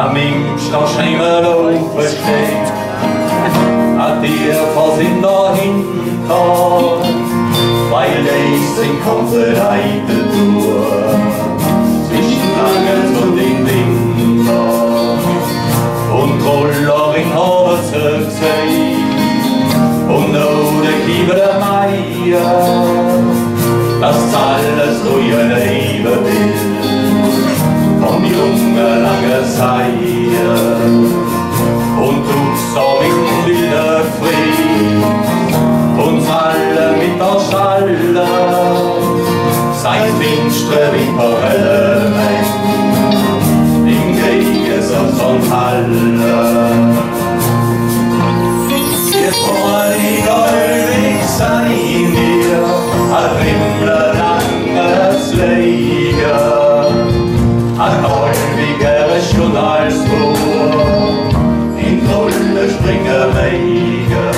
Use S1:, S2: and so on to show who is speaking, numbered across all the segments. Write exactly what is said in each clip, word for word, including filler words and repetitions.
S1: am Imst nach Schemeloufe steht, hat dir vor Sinn dahinter, weil ich den Kampf reiten tue, zwischen Angels und den Winter, und Roller in Hose gesehen, und nur der Kieber der Meier, das alles durch ein Leben will, vom jungen lange Seier. Und du so mit dem wilden Fried, uns alle mit der Schalle, seit finstere Wimperelemen, im Gegensatz von Halle. Jetzt wollen die Gläubig sein wir, ein himmellanges Leben, ein Gläubiger ist schon als Bruder, in Trolle springen Wege.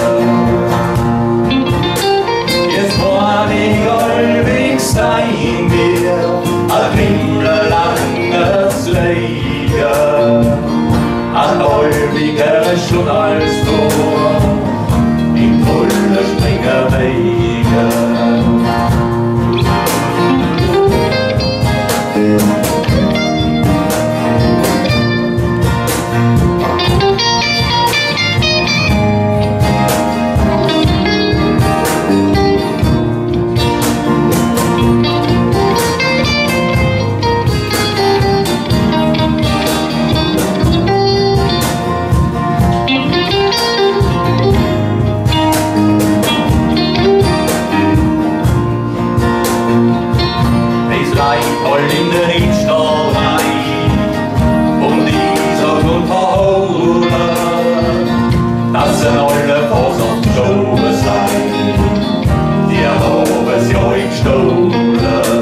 S1: Jetzt wollen die Gläubig sein wir, ein himmellanges Leben, ein Gläubiger ist schon als Bruder, in Trolle springen Wege. In der Imsterei und dieser Grund verholen, dass sie alle Vorsorg geschoben sein, die haben es ja gestohlen.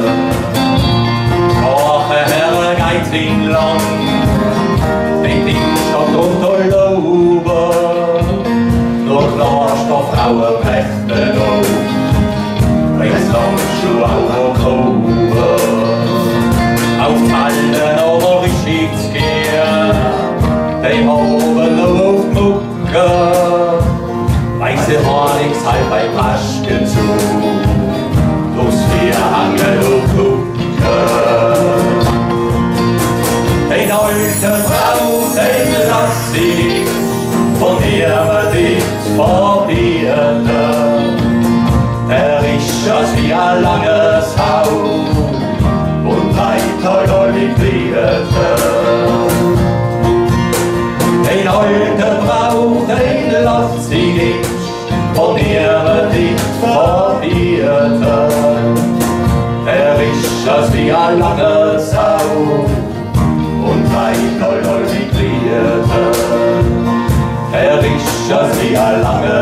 S1: Kache Herr geht in Land, steht in Stadt und Loben, nur lasst der Frauen Rechte auf, wenn's Landschuhe auch kommen. Auf allen aber richtig zu gehen, die haben nur auf die Mucke, weil sie haben nichts halt bei Maschken zu, durchs Vierhangen aufgucken. Den alten Frau, den lass ich von ihrem Dicht verbieten, der ist als wie ein langes Haus, und weiter dollig bliebete. Den alten Brauch, den lass sie nicht von ihrem Dicht verbieten. Er ist als wie ein langes Sau und weiter dollig bliebete. Er ist als wie ein langes